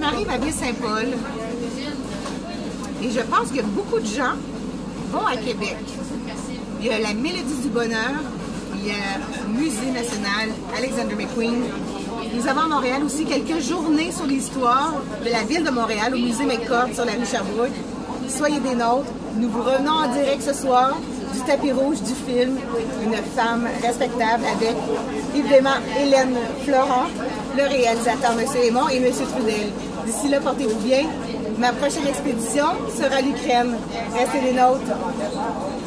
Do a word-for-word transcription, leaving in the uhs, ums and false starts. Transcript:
J'arrive à Baie-Saint-Paul et je pense que beaucoup de gens vont à Québec. Il y a la Mélodie du Bonheur, il y a le Musée national Alexander McQueen. Nous avons à Montréal aussi quelques journées sur l'histoire de la ville de Montréal au Musée McCord sur la rue Sherbrooke. Soyez des nôtres. Nous vous revenons en direct ce soir du tapis rouge du film Une femme respectable avec évidemment Hélène Florent, le réalisateur M. Aymon et M. Trudel. D'ici là, portez-vous bien. Ma prochaine expédition sera l'Ukraine. Restez des nôtres.